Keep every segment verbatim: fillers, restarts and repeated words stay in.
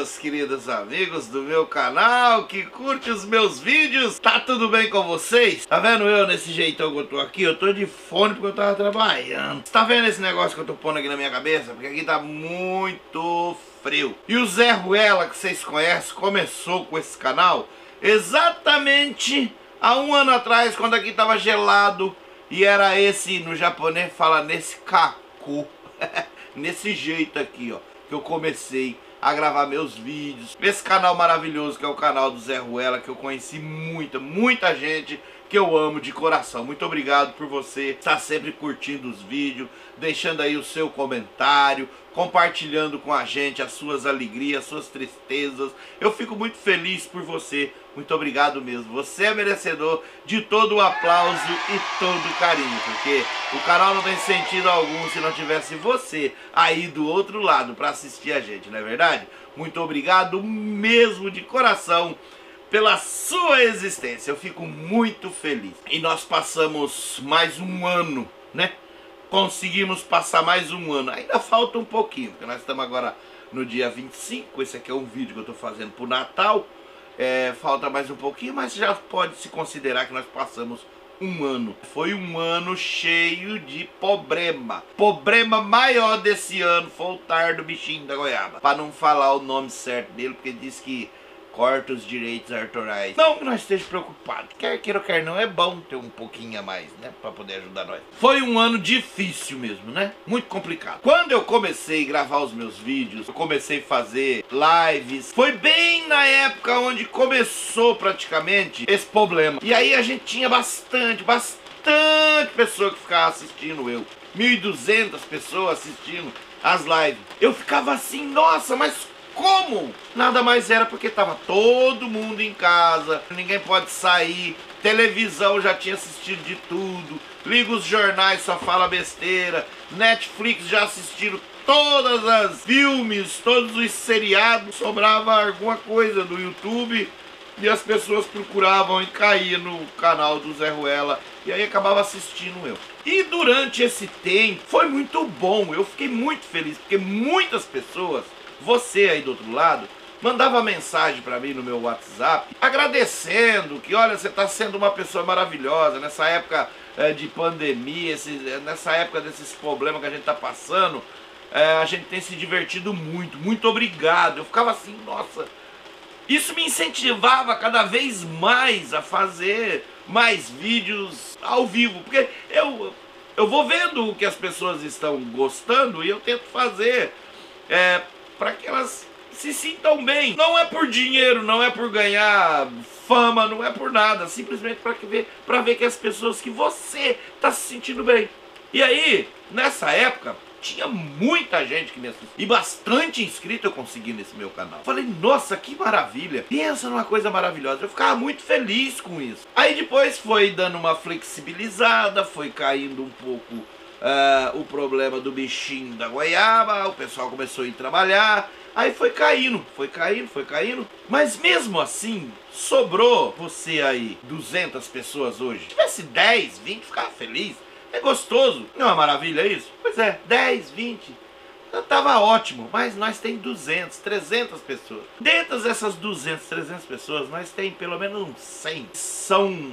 meus queridos amigos do meu canal, que curte os meus vídeos. Tá tudo bem com vocês? Tá vendo eu nesse jeitão que eu tô aqui? Eu tô de fone porque eu tava trabalhando. Tá vendo esse negócio que eu tô pondo aqui na minha cabeça? Porque aqui tá muito frio. E o Zé Ruela, que vocês conhecem, começou com esse canal exatamente há um ano atrás, quando aqui tava gelado. E era esse, no japonês fala nesse kaku, nesse jeito aqui, ó, que eu comecei a gravar meus vídeos. Esse canal maravilhoso que é o canal do Zé Ruela, que eu conheci muita, muita gente que eu amo de coração. Muito obrigado por você estar sempre curtindo os vídeos, deixando aí o seu comentário, compartilhando com a gente as suas alegrias, as suas tristezas. Eu fico muito feliz por você. Muito obrigado mesmo. Você é merecedor de todo o aplauso e todo o carinho, porque o canal não tem sentido algum se não tivesse você aí do outro lado para assistir a gente, não é verdade? Muito obrigado mesmo de coração pela sua existência. Eu fico muito feliz. E nós passamos mais um ano, né? Conseguimos passar mais um ano. Ainda falta um pouquinho, porque nós estamos agora no dia vinte e cinco. Esse aqui é um vídeo que eu estou fazendo pro Natal. É, falta mais um pouquinho, mas já pode se considerar que nós passamos um ano. Foi um ano cheio de problema. Problema maior desse ano foi o tar do bichinho da goiaba. Para não falar o nome certo dele, porque diz que corta os direitos autorais. Não que nós estejamos preocupados. Quer queira ou quer não, é bom ter um pouquinho a mais, né? Pra poder ajudar nós. Foi um ano difícil mesmo, né? Muito complicado. Quando eu comecei a gravar os meus vídeos, eu comecei a fazer lives. Foi bem na época onde começou praticamente esse problema. E aí a gente tinha bastante, bastante pessoa que ficava assistindo eu. mil e duzentas pessoas assistindo as lives. Eu ficava assim, nossa, mas como? Nada mais era porque tava todo mundo em casa, ninguém pode sair, televisão já tinha assistido de tudo, liga os jornais, só fala besteira, Netflix já assistiram todas as filmes, todos os seriados, sobrava alguma coisa do YouTube e as pessoas procuravam e caíam no canal do Zé Ruela e aí acabava assistindo eu. E durante esse tempo foi muito bom, eu fiquei muito feliz porque muitas pessoas, você aí do outro lado, mandava mensagem pra mim no meu WhatsApp agradecendo que, olha, você tá sendo uma pessoa maravilhosa nessa época é, de pandemia, esse, nessa época desses problemas que a gente tá passando, é, a gente tem se divertido muito, muito obrigado. Eu ficava assim, nossa, isso me incentivava cada vez mais a fazer mais vídeos ao vivo, porque eu, eu vou vendo o que as pessoas estão gostando e eu tento fazer é, para que elas se sintam bem. Não é por dinheiro, não é por ganhar fama, não é por nada. Simplesmente para ver, para ver que as pessoas, que você está se sentindo bem. E aí, nessa época, tinha muita gente que me assistia. E bastante inscrito eu consegui nesse meu canal. Falei, nossa, que maravilha. Pensa numa coisa maravilhosa. Eu ficava muito feliz com isso. Aí depois foi dando uma flexibilizada, foi caindo um pouco Uh, o problema do bichinho da goiaba, o pessoal começou a ir trabalhar, aí foi caindo, foi caindo, foi caindo, mas mesmo assim, sobrou você aí, duzentas pessoas hoje. Se tivesse dez, vinte, ficava feliz, é gostoso, não é uma maravilha isso? Pois é, dez, vinte, tava ótimo, mas nós tem duzentas, trezentas pessoas. Dentre essas duzentas, trezentas pessoas, nós tem pelo menos uns cem, são...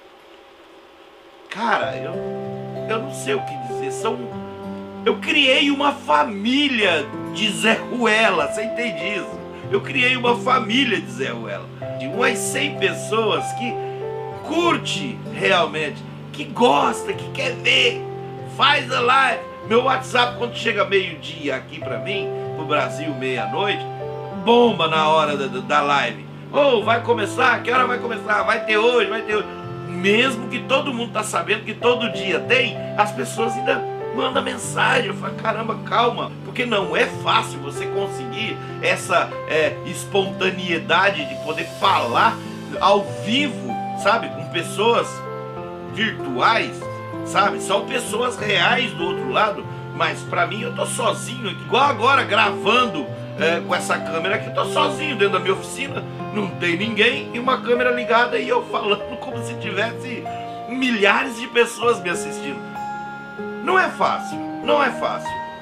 Cara, eu, eu não sei o que dizer, são... Eu criei uma família de Zé Ruela, você entende isso? Eu criei uma família de Zé Ruela, de umas cem pessoas que curte realmente, que gosta, que quer ver, faz a live. Meu WhatsApp, quando chega meio-dia aqui pra mim, pro Brasil, meia-noite, bomba na hora da, da live. Ô, oh, vai começar? Que hora vai começar? Vai ter hoje, vai ter hoje. Mesmo que todo mundo tá sabendo que todo dia tem, as pessoas ainda mandam mensagem. Eu falo, caramba, calma, porque não é fácil você conseguir essa é, espontaneidade de poder falar ao vivo, sabe, com pessoas virtuais, sabe, são pessoas reais do outro lado, mas pra mim eu tô sozinho aqui, igual agora gravando é, com essa câmera aqui, eu tô sozinho dentro da minha oficina, não tem ninguém e uma câmera ligada e eu falando como se tivesse milhares de pessoas me assistindo. Não é fácil, não é fácil.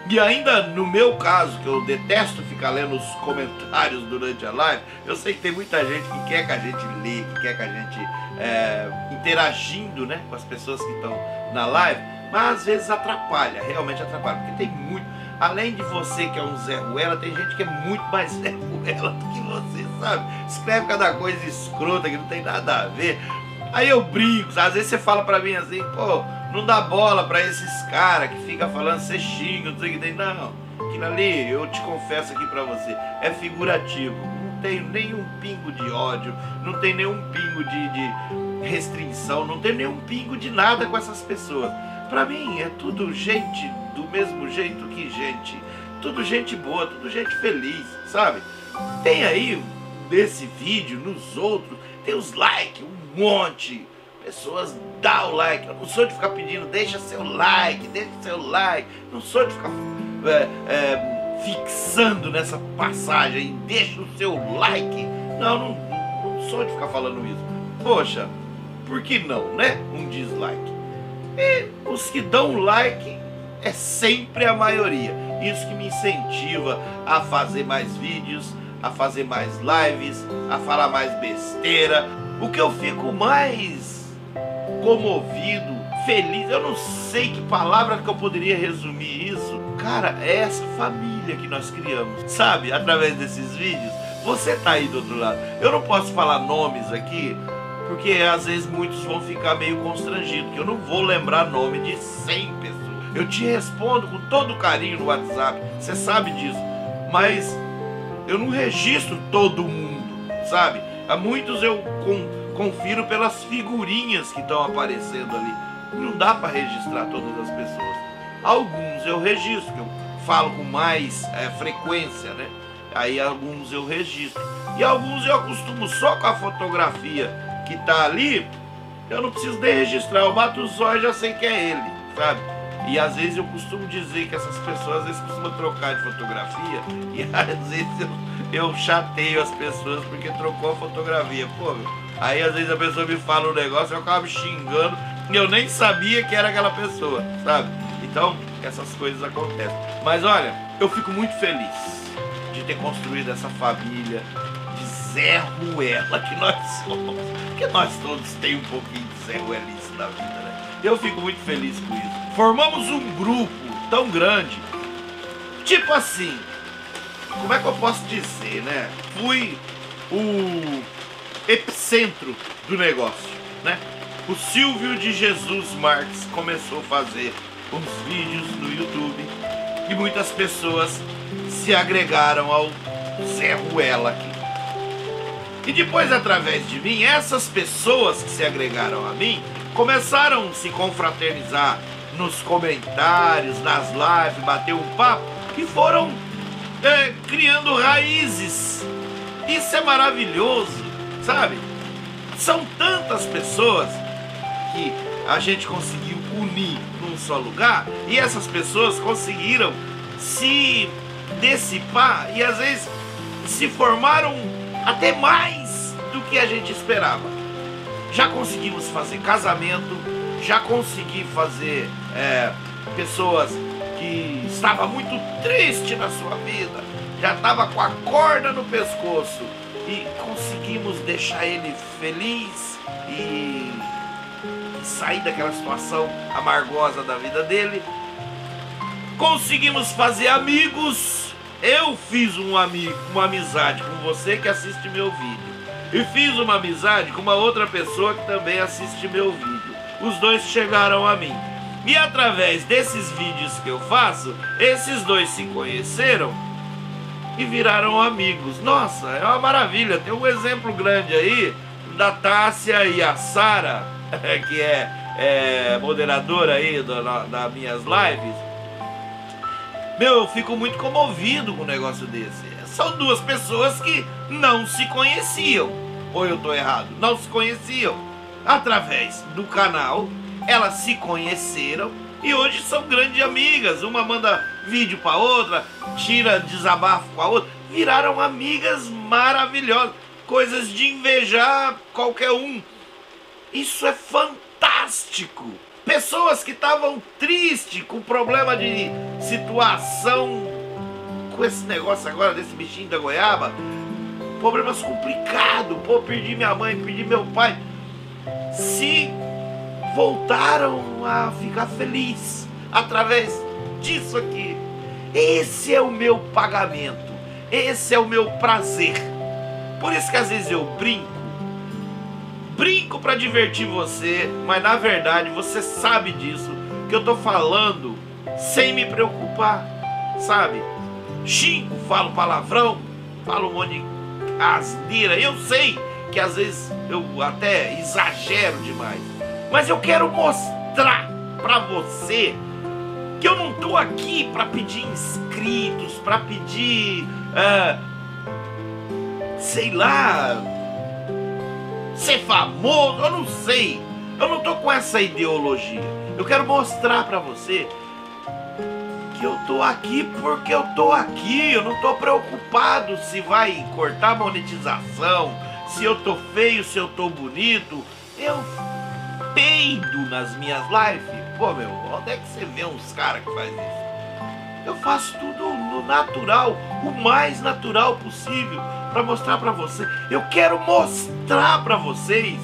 E ainda no meu caso, que eu detesto ficar lendo os comentários durante a live, eu sei que tem muita gente que quer que a gente lê, que quer que a gente é, interagindo, né, com as pessoas que estão na live, mas às vezes atrapalha, realmente atrapalha, porque tem muito, além de você que é um Zé Ruela, tem gente que é muito mais Zé Ruela do que você, sabe? Escreve cada coisa escrota que não tem nada a ver. Aí eu brinco, às vezes você fala pra mim assim, pô, não dá bola pra esses caras que ficam falando, você xinga, não sei o que tem. Não, aquilo ali, eu te confesso aqui pra você, é figurativo. Não tenho nenhum pingo de ódio, não tem nenhum pingo de, de restrição, não tem nenhum pingo de nada com essas pessoas. Pra mim é tudo gente do mesmo jeito que gente, tudo gente boa, tudo gente feliz, sabe? Tem aí, nesse vídeo, nos outros, tem os likes, um monte. Pessoas, dá o like. Eu não sou de ficar pedindo, deixa seu like, deixa seu like. Não sou de ficar é, é, fixando nessa passagem, deixa o seu like. Não, não, não sou de ficar falando isso. Poxa, por que não, né? Um dislike. E os que dão like é sempre a maioria. Isso que me incentiva a fazer mais vídeos, a fazer mais lives, a falar mais besteira. O que eu fico mais comovido, feliz, eu não sei que palavra que eu poderia resumir isso, cara, é essa família que nós criamos, sabe, através desses vídeos. Você tá aí do outro lado, eu não posso falar nomes aqui, porque às vezes muitos vão ficar meio constrangidos, que eu não vou lembrar nome de cem pessoas. Eu te respondo com todo carinho no WhatsApp, você sabe disso, mas eu não registro todo mundo, sabe, há muitos eu com confiro pelas figurinhas que estão aparecendo ali. Não dá para registrar todas as pessoas. Alguns eu registro, que eu falo com mais é, frequência, né? Aí alguns eu registro. E alguns eu acostumo só com a fotografia que tá ali. Eu não preciso nem registrar. Eu bato os olhos e já sei que é ele, sabe? E às vezes eu costumo dizer que essas pessoas às vezes costumam trocar de fotografia. E às vezes eu, eu chateio as pessoas porque trocou a fotografia. Pô, meu. Aí às vezes a pessoa me fala um negócio, eu acabo xingando e eu nem sabia que era aquela pessoa, sabe? Então, essas coisas acontecem. Mas olha, eu fico muito feliz de ter construído essa família de Zé Ruela que nós somos. Porque nós todos temos um pouquinho de Zé Ruelice na vida, né? Eu fico muito feliz com isso. Formamos um grupo tão grande, tipo assim, como é que eu posso dizer, né? Fui o epicentro do negócio, né? O Silvio de Jesus Marques começou a fazer uns vídeos no YouTube e muitas pessoas se agregaram ao Zé Ruela aqui. E depois, através de mim, essas pessoas que se agregaram a mim começaram a se confraternizar nos comentários, nas lives, bater um papo e foram é, criando raízes. Isso é maravilhoso, sabe? São tantas pessoas que a gente conseguiu unir num só lugar e essas pessoas conseguiram se dissipar e às vezes se formaram até mais do que a gente esperava. Já conseguimos fazer casamento, já consegui fazer é, pessoas que estavam muito tristes na sua vida, já estava com a corda no pescoço e conseguimos deixar ele feliz e sair daquela situação amargosa da vida dele. Conseguimos fazer amigos. Eu fiz um amigo, uma amizade com você que assiste meu vídeo e fiz uma amizade com uma outra pessoa que também assiste meu vídeo. Os dois chegaram a mim e através desses vídeos que eu faço, esses dois se conheceram e viraram amigos. Nossa, é uma maravilha. Tem um exemplo grande aí da Tássia e a Sara, que é, é moderadora aí das da minhas lives. Meu, eu fico muito comovido com um negócio desse. São duas pessoas que não se conheciam. Ou eu tô errado? Não se conheciam. Através do canal, elas se conheceram e hoje são grandes amigas. Uma manda vídeo pra outra, tira desabafo com a outra. Viraram amigas maravilhosas. Coisas de invejar qualquer um. Isso é fantástico. Pessoas que estavam tristes, com problema de situação, com esse negócio agora desse bichinho da goiaba, problemas complicados. Pô, perdi minha mãe, perdi meu pai. Se voltaram a ficar felizes através disso aqui. Esse é o meu pagamento. Esse é o meu prazer. Por isso que às vezes eu brinco. Brinco pra divertir você, mas na verdade você sabe disso, que eu tô falando sem me preocupar, sabe? Xingo, falo palavrão, falo um monte de asneira. Eu sei que às vezes eu até exagero demais, mas eu quero mostrar pra você que eu não tô aqui pra pedir inscritos, pra pedir, uh, sei lá, ser famoso, eu não sei. Eu não tô com essa ideologia. Eu quero mostrar pra você que eu tô aqui porque eu tô aqui. Eu não tô preocupado se vai cortar monetização, se eu tô feio, se eu tô bonito. Eu peido nas minhas lives. Pô, meu, onde é que você vê uns caras que fazem isso? Eu faço tudo no natural, o mais natural possível, para mostrar para você. Eu quero mostrar para vocês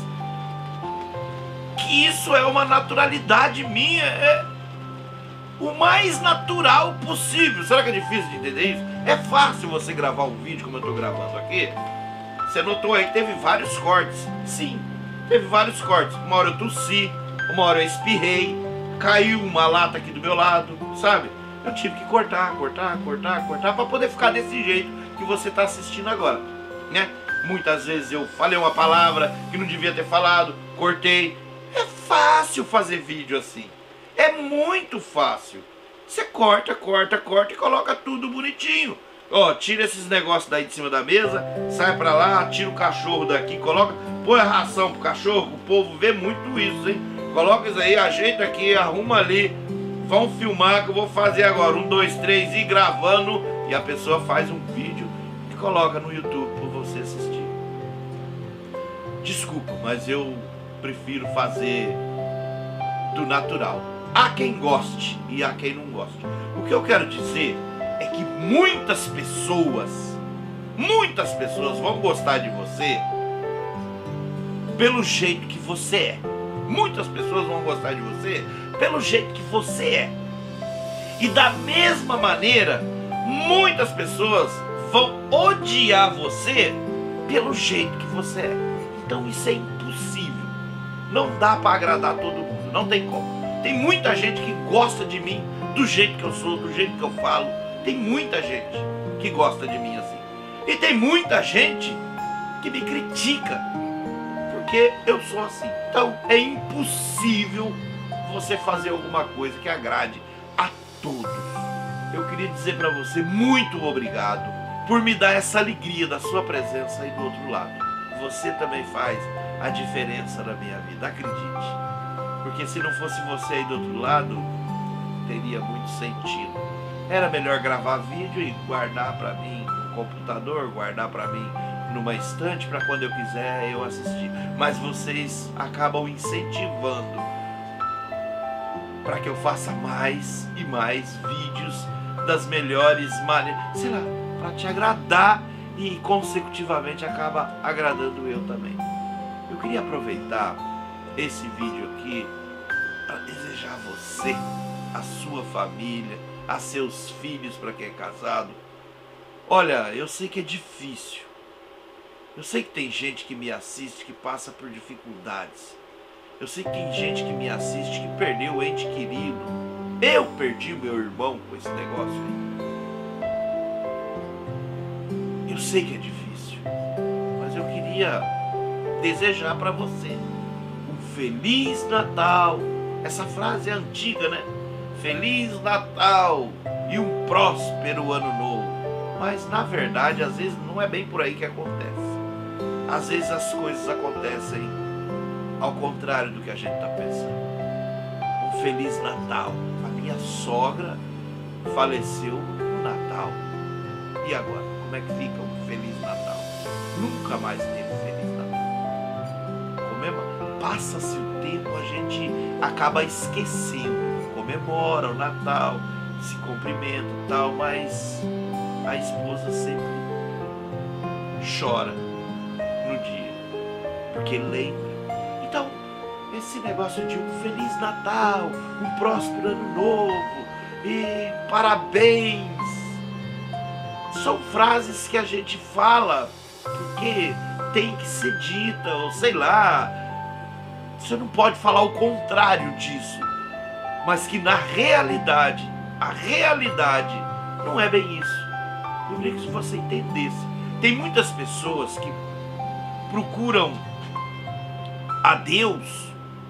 que isso é uma naturalidade minha, é o mais natural possível. Será que é difícil de entender isso? É fácil você gravar um vídeo como eu estou gravando aqui. Você notou aí que teve vários cortes. Sim, teve vários cortes. Uma hora eu tossi, uma hora eu espirrei, caiu uma lata aqui do meu lado, sabe? Eu tive que cortar, cortar, cortar, cortar para poder ficar desse jeito que você está assistindo agora, né? Muitas vezes eu falei uma palavra que não devia ter falado, cortei. É fácil fazer vídeo assim. É muito fácil. Você corta, corta, corta e coloca tudo bonitinho. Ó, tira esses negócios daí de cima da mesa, sai pra lá, tira o cachorro daqui, coloca, põe a ração pro cachorro. O povo vê muito isso, hein? Coloca isso aí, ajeita aqui, arruma ali. Vão filmar que eu vou fazer agora. Um, dois, três, e gravando. E a pessoa faz um vídeo e coloca no YouTube pra você assistir. Desculpa, mas eu prefiro fazer do natural. Há quem goste e há quem não goste. O que eu quero dizer é que muitas pessoas, muitas pessoas vão gostar de você pelo jeito que você é. Muitas pessoas vão gostar de você pelo jeito que você é. E da mesma maneira, muitas pessoas vão odiar você pelo jeito que você é. Então isso é impossível. Não dá para agradar todo mundo, não tem como. Tem muita gente que gosta de mim do jeito que eu sou, do jeito que eu falo. Tem muita gente que gosta de mim assim. E tem muita gente que me critica porque eu sou assim. Então é impossível você fazer alguma coisa que agrade a todos. Eu queria dizer para você muito obrigado por me dar essa alegria da sua presença aí do outro lado. Você também faz a diferença na minha vida, acredite. Porque se não fosse você aí do outro lado, teria muito sentido. Era melhor gravar vídeo e guardar para mim no computador, guardar para mim numa estante para quando eu quiser eu assistir. Mas vocês acabam incentivando para que eu faça mais e mais vídeos das melhores maneiras, sei lá, para te agradar e consecutivamente acaba agradando eu também. Eu queria aproveitar esse vídeo aqui para desejar a você, a sua família, a seus filhos, para quem é casado. Olha, eu sei que é difícil. Eu sei que tem gente que me assiste que passa por dificuldades. Eu sei que tem gente que me assiste que perdeu o ente querido. Eu perdi meu irmão com esse negócio aí. Eu sei que é difícil, mas eu queria desejar para você um Feliz Natal. Essa frase é antiga, né? Feliz Natal e um próspero ano novo. Mas na verdade, às vezes não é bem por aí que acontece. Às vezes as coisas acontecem ao contrário do que a gente está pensando. Um Feliz Natal. A minha sogra faleceu no Natal. E agora? Como é que fica um Feliz Natal? Nunca mais teve Feliz Natal. Passa-se o tempo a gente acaba esquecendo, comemora o Natal, se cumprimenta e tal, mas a esposa sempre chora no dia, porque lembra. Então, esse negócio de um Feliz Natal, um próspero Ano Novo e parabéns, são frases que a gente fala porque tem que ser dita, ou sei lá, você não pode falar o contrário disso, mas que na realidade, a realidade não é bem isso. Eu queria que você entendesse. Tem muitas pessoas que procuram a Deus,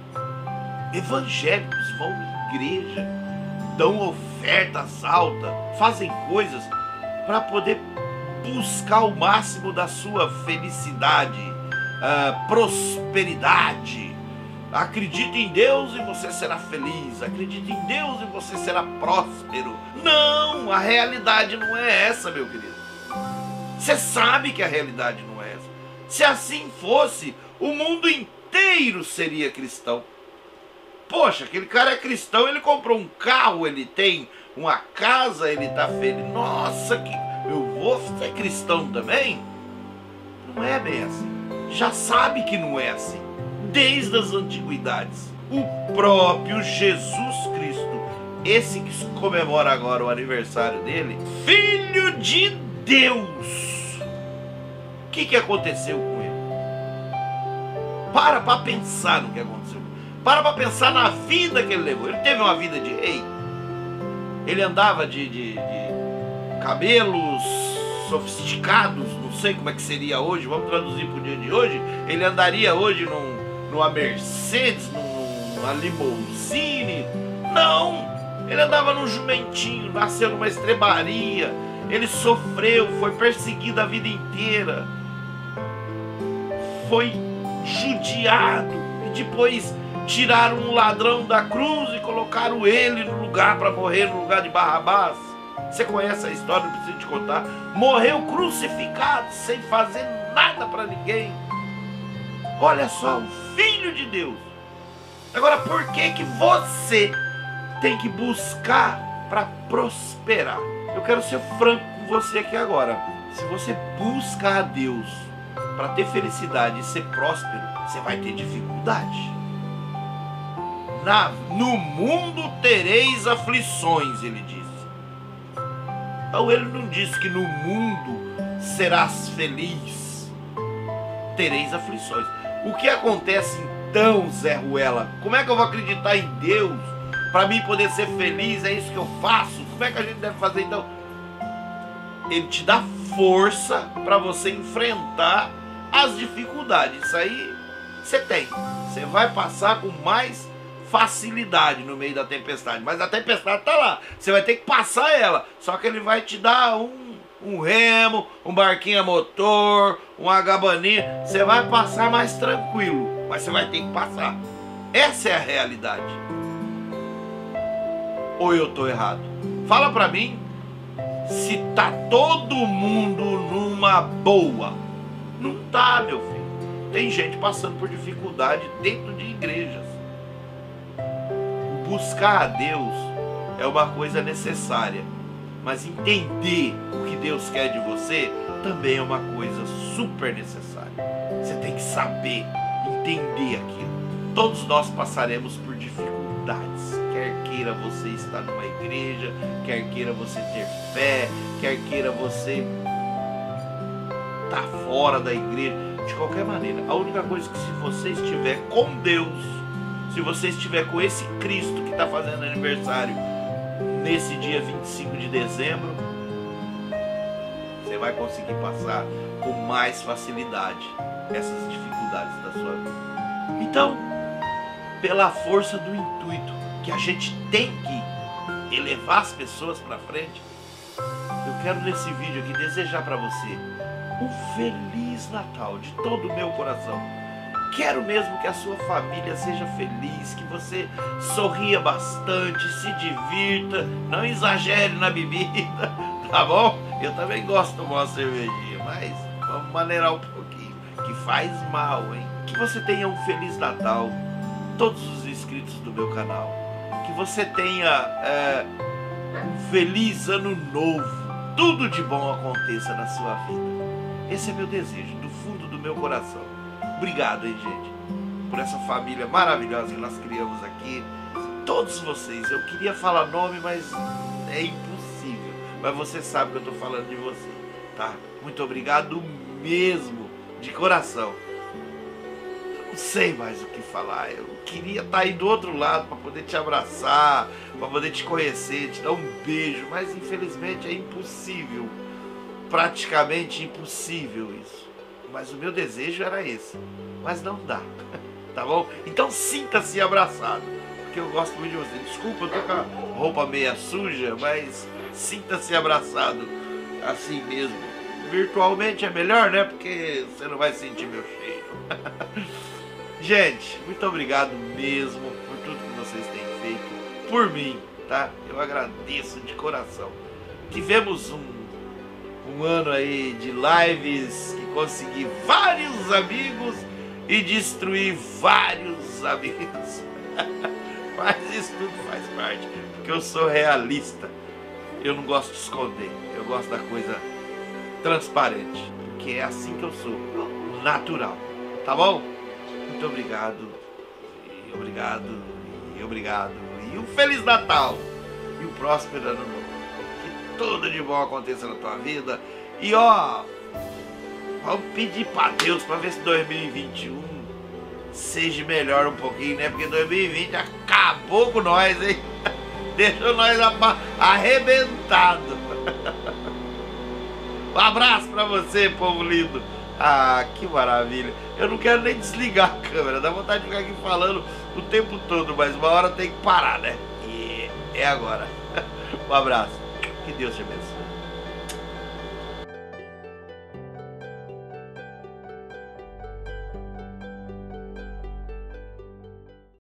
evangélicos, vão à igreja, dão ofertas altas, fazem coisas para poder buscar o máximo da sua felicidade, uh, prosperidade. Acredite em Deus e você será feliz. Acredite em Deus e você será próspero. Não, a realidade não é essa, meu querido. Você sabe que a realidade não é essa. Se assim fosse, o mundo inteiro seria cristão. Poxa, aquele cara é cristão, ele comprou um carro, ele tem uma casa, ele está feliz. Nossa, que eu vou ser cristão também? Não é bem assim. Já sabe que não é assim. Desde as antiguidades, o próprio Jesus Cristo, esse que se comemora agora o aniversário dele, Filho de Deus, o que, que aconteceu com ele? Para para pensar no que aconteceu. Para para pensar na vida que ele levou. Ele teve uma vida de rei. Ele andava de, de, de camelos sofisticados, não sei como é que seria hoje, vamos traduzir para o dia de hoje. Ele andaria hoje num numa Mercedes, numa limousine. Não, ele andava num jumentinho, nasceu numa estrebaria, ele sofreu, foi perseguido a vida inteira, foi judiado, e depois tiraram um ladrão da cruz e colocaram ele no lugar para morrer no lugar de Barrabás. Você conhece a história, não preciso te contar. Morreu crucificado, sem fazer nada para ninguém. Olha só, o Filho de Deus. Agora, por que que você tem que buscar para prosperar? Eu quero ser franco com você aqui agora. Se você busca a Deus para ter felicidade e ser próspero, você vai ter dificuldade. Na, no mundo tereis aflições, ele disse. Então ele não disse que no mundo serás feliz. Tereis aflições. O que acontece então, Zé Ruela? Como é que eu vou acreditar em Deus para mim poder ser feliz? É isso que eu faço? Como é que a gente deve fazer então? Ele te dá força para você enfrentar as dificuldades. Isso aí você tem. Você vai passar com mais facilidade no meio da tempestade. Mas a tempestade está lá. Você vai ter que passar ela. Só que ele vai te dar um um remo, um barquinho a motor, uma gabaninha. Você vai passar mais tranquilo, mas você vai ter que passar. Essa é a realidade. Ou eu estou errado? Fala pra mim se tá todo mundo numa boa. Não tá, meu filho. Tem gente passando por dificuldade dentro de igrejas. Buscar a Deus é uma coisa necessária, mas entender o que Deus quer de você também é uma coisa super necessária. Você tem que saber, entender aquilo. Todos nós passaremos por dificuldades. Quer queira você estar numa igreja, quer queira você ter fé, quer queira você estar fora da igreja. De qualquer maneira, a única coisa é que se você estiver com Deus, se você estiver com esse Cristo que está fazendo aniversário nesse dia vinte e cinco de dezembro, você vai conseguir passar com mais facilidade essas dificuldades da sua vida. Então, pela força do intuito que a gente tem que elevar as pessoas para frente, eu quero nesse vídeo aqui desejar para você um Feliz Natal de todo o meu coração. Quero mesmo que a sua família seja feliz, que você sorria bastante, se divirta, não exagere na bebida, tá bom? Eu também gosto de tomar uma cervejinha, mas vamos maneirar um pouquinho, que faz mal, hein? Que você tenha um Feliz Natal. todos os inscritos do meu canal. Que você tenha é, um feliz ano novo. Tudo de bom aconteça na sua vida. Esse é meu desejo, do fundo do meu coração. Obrigado, hein, gente, por essa família maravilhosa que nós criamos aqui. Todos vocês, eu queria falar nome, mas é impossível. Mas você sabe que eu estou falando de você, tá? Muito obrigado mesmo, de coração. Não sei mais o que falar. Eu queria estar aí do outro lado para poder te abraçar, para poder te conhecer, te dar um beijo, mas infelizmente é impossível. Praticamente impossível isso. Mas o meu desejo era esse. Mas não dá. Tá bom? Então sinta-se abraçado. Porque eu gosto muito de você. Desculpa, eu tô com a roupa meia suja, mas sinta-se abraçado assim mesmo. Virtualmente é melhor, né? Porque você não vai sentir meu cheiro. Gente, muito obrigado mesmo por tudo que vocês têm feito por mim, tá? Eu agradeço de coração. Tivemos um Um ano aí de lives que consegui vários amigos e destruir vários amigos. Mas isso tudo faz parte, porque eu sou realista. Eu não gosto de esconder, eu gosto da coisa transparente, porque é assim que eu sou, natural. Tá bom? Muito obrigado, e obrigado, e obrigado, e um Feliz Natal, e um próspero ano novo. Tudo de bom aconteça na tua vida. E ó, vamos pedir pra Deus pra ver se dois mil e vinte e um seja melhor um pouquinho, né? Porque dois mil e vinte acabou com nós, hein? Deixou nós arrebentado. Um abraço pra você, povo lindo. Ah, que maravilha. Eu não quero nem desligar a câmera, dá vontade de ficar aqui falando o tempo todo, mas uma hora tem que parar, né? E é agora. Um abraço. Que Deus te abençoe.